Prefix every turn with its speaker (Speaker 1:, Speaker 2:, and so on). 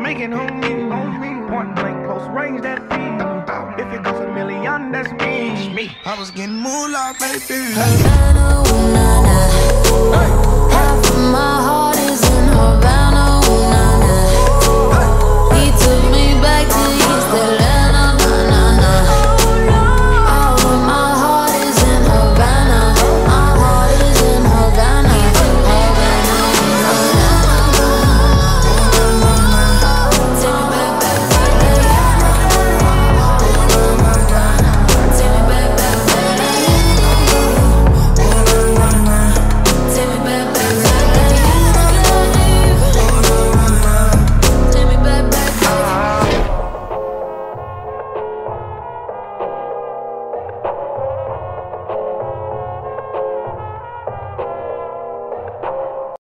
Speaker 1: Speaking on me, point blank, close range, that feed. If it goes a million, that's me.
Speaker 2: I was getting moolah, baby.
Speaker 3: Havana, ooh, nah, nah. Half of my heart is in Havana.